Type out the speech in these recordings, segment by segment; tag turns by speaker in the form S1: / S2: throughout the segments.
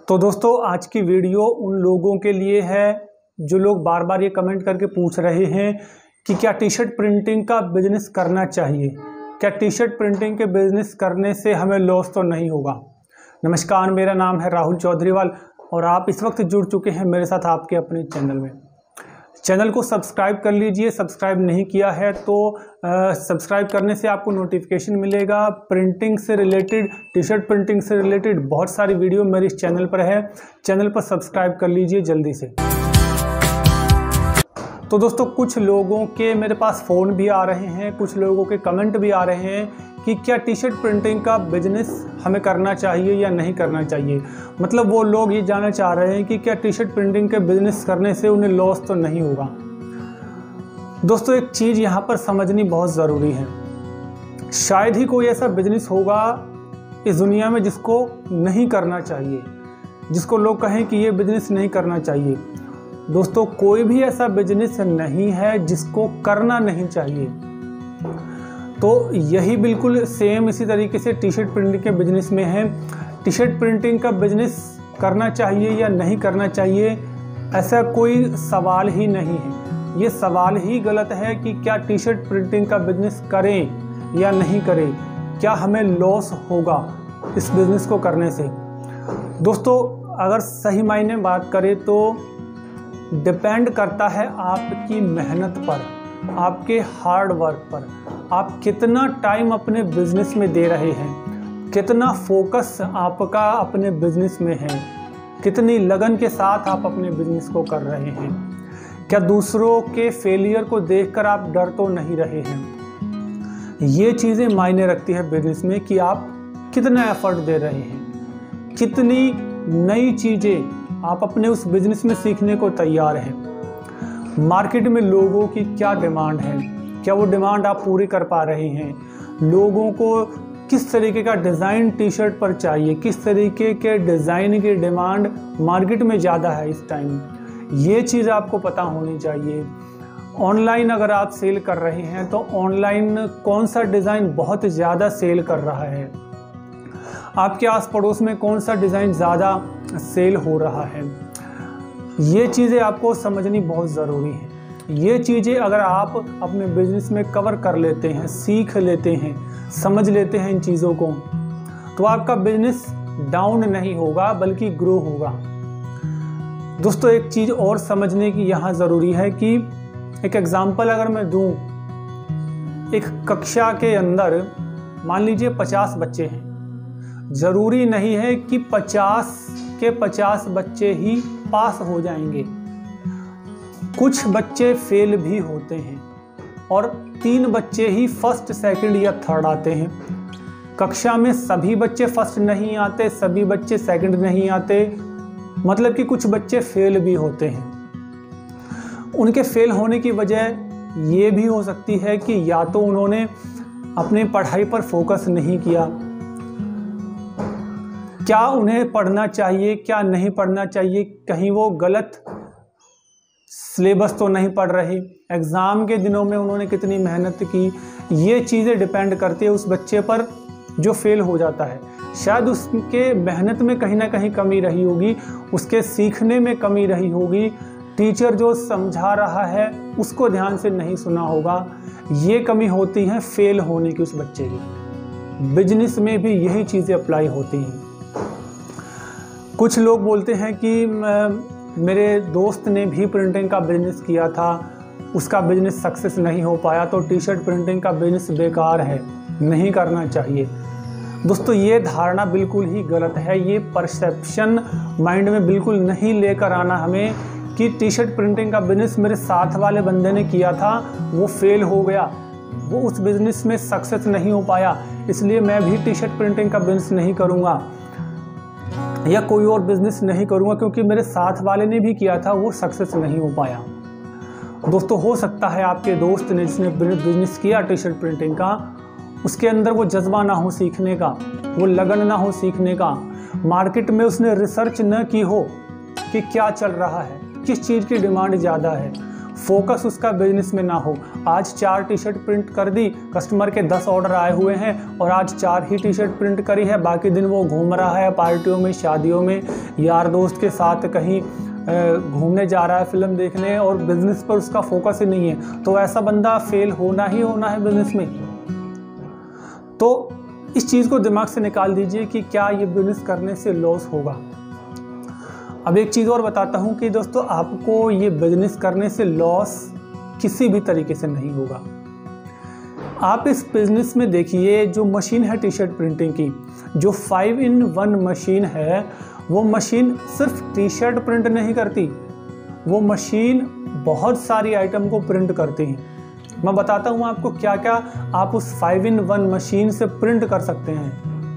S1: तो दोस्तों आज की वीडियो उन लोगों के लिए है जो लोग बार बार ये कमेंट करके पूछ रहे हैं कि क्या टी शर्ट प्रिंटिंग का बिजनेस करना चाहिए, क्या टी शर्ट प्रिंटिंग के बिजनेस करने से हमें लॉस तो नहीं होगा। नमस्कार, मेरा नाम है राहुल चौधरीवाल और आप इस वक्त जुड़ चुके हैं मेरे साथ आपके अपने चैनल में। चैनल को सब्सक्राइब कर लीजिए, सब्सक्राइब नहीं किया है तो सब्सक्राइब करने से आपको नोटिफिकेशन मिलेगा। प्रिंटिंग से रिलेटेड, टी शर्ट प्रिंटिंग से रिलेटेड बहुत सारी वीडियो मेरे इस चैनल पर है। चैनल पर सब्सक्राइब कर लीजिए जल्दी से। तो दोस्तों कुछ लोगों के मेरे पास फ़ोन भी आ रहे हैं, कुछ लोगों के कमेंट भी आ रहे हैं कि क्या टी शर्ट प्रिंटिंग का बिजनेस हमें करना चाहिए या नहीं करना चाहिए। मतलब वो लोग ये जानना चाह रहे हैं कि क्या टी शर्ट प्रिंटिंग के बिजनेस करने से उन्हें लॉस तो नहीं होगा। दोस्तों एक चीज़ यहाँ पर समझनी बहुत ज़रूरी है, शायद ही कोई ऐसा बिजनेस होगा इस दुनिया में जिसको नहीं करना चाहिए, जिसको लोग कहें कि ये बिजनेस नहीं करना चाहिए। दोस्तों कोई भी ऐसा बिजनेस नहीं है जिसको करना नहीं चाहिए। तो यही बिल्कुल सेम इसी तरीके से टी शर्ट प्रिंटिंग के बिजनेस में है। टी शर्ट प्रिंटिंग का बिजनेस करना चाहिए या नहीं करना चाहिए, ऐसा कोई सवाल ही नहीं है। ये सवाल ही गलत है कि क्या टी शर्ट प्रिंटिंग का बिजनेस करें या नहीं करें, क्या हमें लॉस होगा इस बिजनेस को करने से। दोस्तों अगर सही मायने में बात करें तो डिपेंड करता है आपकी मेहनत पर, आपके हार्ड वर्क पर। आप कितना टाइम अपने बिजनेस में दे रहे हैं, कितना फोकस आपका अपने बिजनेस में है, कितनी लगन के साथ आप अपने बिजनेस को कर रहे हैं। क्या दूसरों के फेलियर को देखकर आप डर तो नहीं रहे हैं। ये चीज़ें मायने रखती है बिजनेस में कि आप कितना एफर्ट दे रहे हैं, कितनी नई चीज़ें आप अपने उस बिजनेस में सीखने को तैयार हैं। मार्केट में लोगों की क्या डिमांड है, क्या वो डिमांड आप पूरी कर पा रहे हैं। लोगों को किस तरीके का डिज़ाइन टी शर्ट पर चाहिए, किस तरीके के डिज़ाइन की डिमांड मार्केट में ज़्यादा है इस टाइम, ये चीज़ आपको पता होनी चाहिए। ऑनलाइन अगर आप सेल कर रहे हैं तो ऑनलाइन कौन सा डिज़ाइन बहुत ज़्यादा सेल कर रहा है, आपके आस पड़ोस में कौन सा डिज़ाइन ज़्यादा सेल हो रहा है, ये चीज़ें आपको समझनी बहुत ज़रूरी है। ये चीज़ें अगर आप अपने बिजनेस में कवर कर लेते हैं, सीख लेते हैं, समझ लेते हैं इन चीज़ों को, तो आपका बिजनेस डाउन नहीं होगा बल्कि ग्रो होगा। दोस्तों एक चीज़ और समझने की यहाँ ज़रूरी है कि एक एग्ज़ाम्पल अगर मैं दूँ, एक कक्षा के अंदर मान लीजिए 50 बच्चे हैं। ज़रूरी नहीं है कि 50 के 50 बच्चे ही पास हो जाएंगे, कुछ बच्चे फेल भी होते हैं और 3 बच्चे ही फर्स्ट, सेकंड या थर्ड आते हैं। कक्षा में सभी बच्चे फर्स्ट नहीं आते, सभी बच्चे सेकंड नहीं आते, मतलब कि कुछ बच्चे फेल भी होते हैं। उनके फेल होने की वजह ये भी हो सकती है कि या तो उन्होंने अपनी पढ़ाई पर फोकस नहीं किया, क्या उन्हें पढ़ना चाहिए क्या नहीं पढ़ना चाहिए, कहीं वो गलत सिलेबस तो नहीं पढ़ रहे, एग्ज़ाम के दिनों में उन्होंने कितनी मेहनत की, ये चीज़ें डिपेंड करती है उस बच्चे पर जो फेल हो जाता है। शायद उसके मेहनत में कहीं ना कहीं कमी रही होगी, उसके सीखने में कमी रही होगी, टीचर जो समझा रहा है उसको ध्यान से नहीं सुना होगा, ये कमी होती है फेल होने की उस बच्चे की। बिजनेस में भी यही चीज़ें अप्लाई होती हैं। कुछ लोग बोलते हैं कि मेरे दोस्त ने भी प्रिंटिंग का बिजनेस किया था, उसका बिजनेस सक्सेस नहीं हो पाया, तो टी शर्ट प्रिंटिंग का बिजनेस बेकार है, नहीं करना चाहिए। दोस्तों ये धारणा बिल्कुल ही गलत है। ये परसेप्शन माइंड में बिल्कुल नहीं लेकर आना हमें कि टी शर्ट प्रिंटिंग का बिजनेस मेरे साथ वाले बंदे ने किया था, वो फेल हो गया, वो उस बिज़नेस में सक्सेस नहीं हो पाया, इसलिए मैं भी टी शर्ट प्रिंटिंग का बिजनेस नहीं करूँगा या कोई और बिजनेस नहीं करूँगा क्योंकि मेरे साथ वाले ने भी किया था, वो सक्सेस नहीं हो पाया। दोस्तों हो सकता है आपके दोस्त ने जिसने बिजनेस किया टी शर्ट प्रिंटिंग का, उसके अंदर वो जज्बा ना हो सीखने का, वो लगन ना हो सीखने का, मार्केट में उसने रिसर्च न की हो कि क्या चल रहा है, किस चीज़ की डिमांड ज़्यादा है, फोकस उसका बिजनेस में ना हो। आज 4 टी शर्ट प्रिंट कर दी, कस्टमर के 10 ऑर्डर आए हुए हैं और आज 4 ही टी शर्ट प्रिंट करी है, बाकी दिन वो घूम रहा है पार्टियों में, शादियों में, यार दोस्त के साथ कहीं घूमने जा रहा है, फिल्म देखने, और बिजनेस पर उसका फोकस ही नहीं है, तो ऐसा बंदा फेल होना ही होना है बिजनेस में। तो इस चीज़ को दिमाग से निकाल दीजिए कि क्या ये बिजनेस करने से लॉस होगा। अब एक चीज़ और बताता हूँ कि दोस्तों, आपको ये बिजनेस करने से लॉस किसी भी तरीके से नहीं होगा। आप इस बिजनेस में देखिए, जो मशीन है टी शर्ट प्रिंटिंग की, जो 5-in-1 मशीन है, वो मशीन सिर्फ टी शर्ट प्रिंट नहीं करती, वो मशीन बहुत सारी आइटम को प्रिंट करती है। मैं बताता हूँ आपको क्या क्या आप उस 5-in-1 मशीन से प्रिंट कर सकते हैं।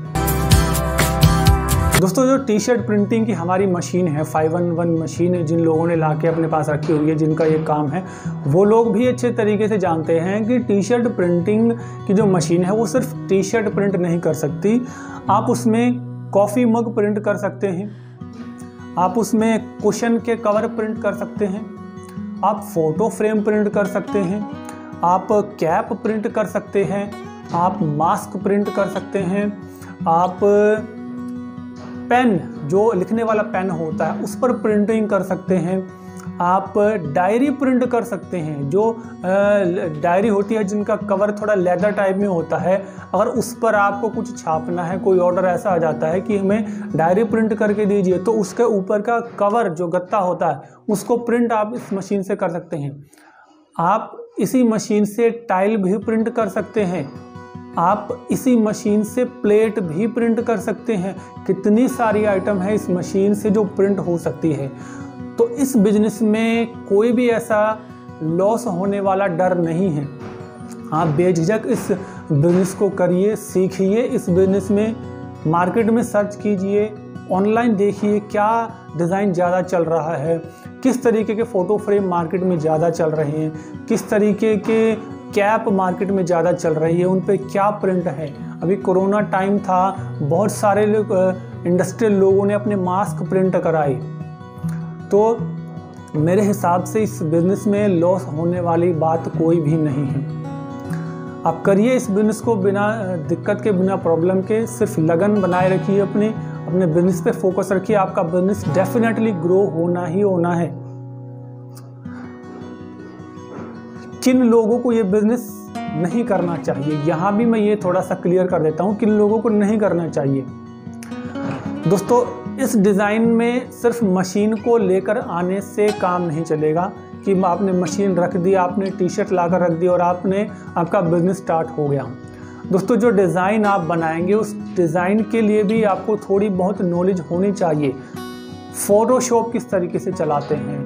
S1: दोस्तों, जो टी शर्ट प्रिंटिंग की हमारी मशीन है, 5-in-1 मशीन है, जिन लोगों ने लाके अपने पास रखी हुई है, जिनका ये काम है, वो लोग भी अच्छे तरीके से जानते हैं कि टी शर्ट प्रिंटिंग की जो मशीन है वो सिर्फ टी शर्ट प्रिंट नहीं कर सकती। आप उसमें कॉफ़ी मग प्रिंट कर सकते हैं, आप उसमें कुशन के कवर प्रिंट कर सकते हैं, आप फोटो फ्रेम प्रिंट कर सकते हैं, आप कैप प्रिंट कर सकते हैं, आप मास्क प्रिंट कर सकते हैं, आप पेन, जो लिखने वाला पेन होता है, उस पर प्रिंटिंग कर सकते हैं, आप डायरी प्रिंट कर सकते हैं। जो डायरी होती है जिनका कवर थोड़ा लेदर टाइप में होता है, अगर उस पर आपको कुछ छापना है, कोई ऑर्डर ऐसा आ जाता है कि हमें डायरी प्रिंट करके दीजिए, तो उसके ऊपर का कवर जो गत्ता होता है उसको प्रिंट आप इस मशीन से कर सकते हैं। आप इसी मशीन से टाइल भी प्रिंट कर सकते हैं, आप इसी मशीन से प्लेट भी प्रिंट कर सकते हैं। कितनी सारी आइटम है इस मशीन से जो प्रिंट हो सकती है। तो इस बिजनेस में कोई भी ऐसा लॉस होने वाला डर नहीं है। आप बेझिझक इस बिजनेस को करिए, सीखिए इस बिजनेस में, मार्केट में सर्च कीजिए, ऑनलाइन देखिए क्या डिज़ाइन ज़्यादा चल रहा है, किस तरीके के फ़ोटो फ्रेम मार्केट में ज़्यादा चल रहे हैं, किस तरीके के कैप मार्केट में ज़्यादा चल रही है, उन पे क्या प्रिंट है। अभी कोरोना टाइम था, बहुत सारे लोग इंडस्ट्रियल लोगों ने अपने मास्क प्रिंट कराए। तो मेरे हिसाब से इस बिज़नेस में लॉस होने वाली बात कोई भी नहीं है। आप करिए इस बिज़नेस को बिना दिक्कत के, बिना प्रॉब्लम के, सिर्फ लगन बनाए रखिए, अपने बिज़नेस पे फोकस रखिए, आपका बिज़नेस डेफिनेटली ग्रो होना ही होना है। किन लोगों को ये बिज़नेस नहीं करना चाहिए, यहाँ भी मैं ये थोड़ा सा क्लियर कर देता हूँ, किन लोगों को नहीं करना चाहिए। दोस्तों, इस डिज़ाइन में सिर्फ मशीन को लेकर आने से काम नहीं चलेगा कि आपने मशीन रख दी, आपने टी शर्ट लाकर रख दी और आपका बिज़नेस स्टार्ट हो गया। दोस्तों, जो डिज़ाइन आप बनाएंगे उस डिज़ाइन के लिए भी आपको थोड़ी बहुत नॉलेज होनी चाहिए। फोटोशॉप किस तरीके से चलाते हैं,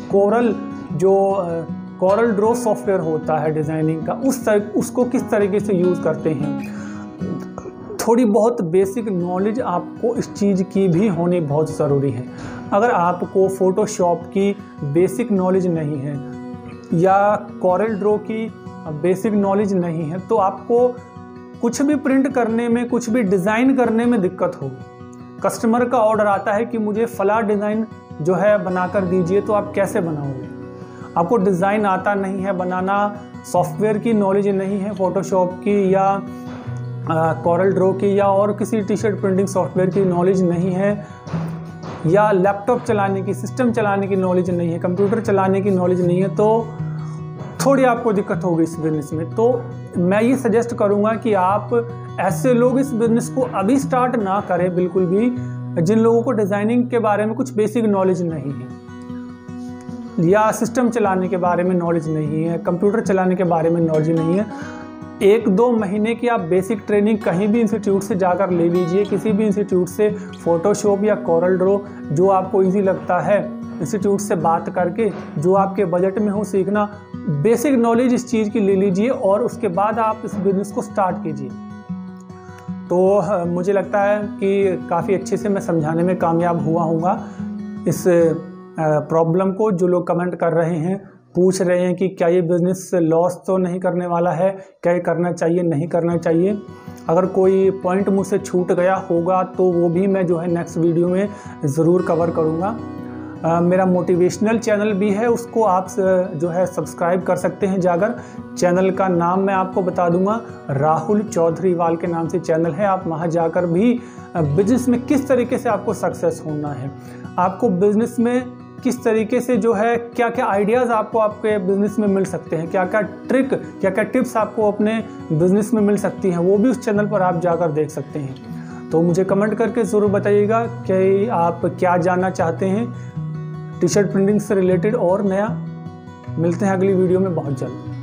S1: कोरल ड्रॉ सॉफ्टवेयर होता है डिज़ाइनिंग का, उसको किस तरीके से यूज़ करते हैं। थोड़ी बहुत बेसिक नॉलेज आपको इस चीज़ की भी होनी बहुत ज़रूरी है। अगर आपको फ़ोटोशॉप की बेसिक नॉलेज नहीं है या कोरल ड्रॉ की बेसिक नॉलेज नहीं है, तो आपको कुछ भी प्रिंट करने में, कुछ भी डिज़ाइन करने में दिक्कत होगी। कस्टमर का ऑर्डर आता है कि मुझे फला डिज़ाइन जो है बनाकर दीजिए, तो आप कैसे बनाओगे? आपको डिज़ाइन आता नहीं है बनाना, सॉफ्टवेयर की नॉलेज नहीं है, फ़ोटोशॉप की या कोरल ड्रॉ की या और किसी टी शर्ट प्रिंटिंग सॉफ्टवेयर की नॉलेज नहीं है, या लैपटॉप चलाने की, सिस्टम चलाने की नॉलेज नहीं है, कंप्यूटर चलाने की नॉलेज नहीं है, तो थोड़ी आपको दिक्कत होगी इस बिज़नेस में। तो मैं ये सजेस्ट करूँगा कि आप ऐसे लोग इस बिज़नेस को अभी स्टार्ट ना करें बिल्कुल भी, जिन लोगों को डिज़ाइनिंग के बारे में कुछ बेसिक नॉलेज नहीं है या सिस्टम चलाने के बारे में नॉलेज नहीं है, कंप्यूटर चलाने के बारे में नॉलेज नहीं है। 1-2 महीने की आप बेसिक ट्रेनिंग कहीं भी इंस्टीट्यूट से जाकर ले लीजिए, किसी भी इंस्टीट्यूट से, फ़ोटोशॉप या कोरल ड्रॉ जो आपको इजी लगता है, इंस्टीट्यूट से बात करके जो आपके बजट में हो सीखना, बेसिक नॉलेज इस चीज़ की ले लीजिए और उसके बाद आप इस बिज़नेस को स्टार्ट कीजिए। तो मुझे लगता है कि काफ़ी अच्छे से मैं समझाने में कामयाब हुआ हूँगा इस प्रॉब्लम को। जो लोग कमेंट कर रहे हैं, पूछ रहे हैं कि क्या ये बिज़नेस लॉस तो नहीं करने वाला है, क्या ये करना चाहिए, नहीं करना चाहिए, अगर कोई पॉइंट मुझसे छूट गया होगा तो वो भी मैं जो है नेक्स्ट वीडियो में ज़रूर कवर करूँगा। मेरा मोटिवेशनल चैनल भी है, उसको आप जो है सब्सक्राइब कर सकते हैं जाकर। चैनल का नाम मैं आपको बता दूंगा, राहुल चौधरीवाल के नाम से चैनल है। आप वहां जाकर भी बिजनेस में किस तरीके से आपको सक्सेस होना है, आपको बिजनेस में किस तरीके से जो है क्या क्या आइडियाज़ आपको आपके बिज़नेस में मिल सकते हैं, क्या क्या ट्रिक, क्या क्या टिप्स आपको अपने बिज़नेस में मिल सकती हैं, वो भी उस चैनल पर आप जाकर देख सकते हैं। तो मुझे कमेंट करके ज़रूर बताइएगा कि आप क्या जानना चाहते हैं टी शर्ट प्रिंटिंग से रिलेटेड और नया। मिलते हैं अगली वीडियो में बहुत जल्द।